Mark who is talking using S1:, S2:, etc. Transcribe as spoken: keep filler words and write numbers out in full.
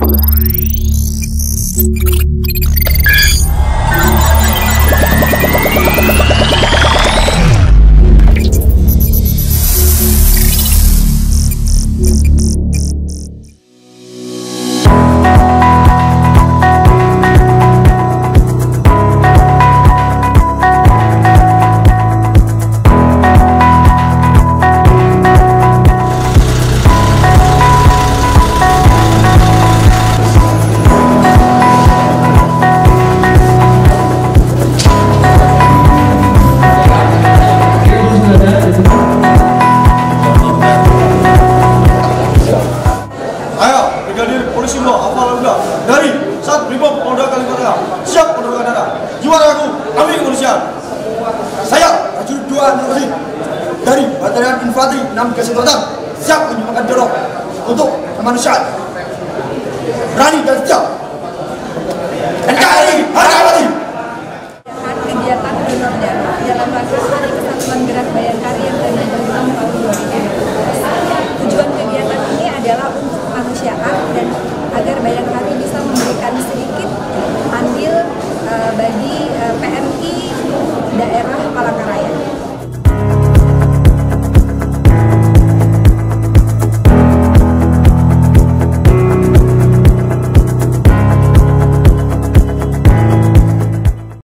S1: Dari saat Brimob Polda Kalimantan siap pendudukan darah. Juara aku, kami kepolisian. Saya prajurit dua Nursi dari Batalion Infanteri enam Garis Selatan siap menyumbangkan darah untuk kemanusiaan.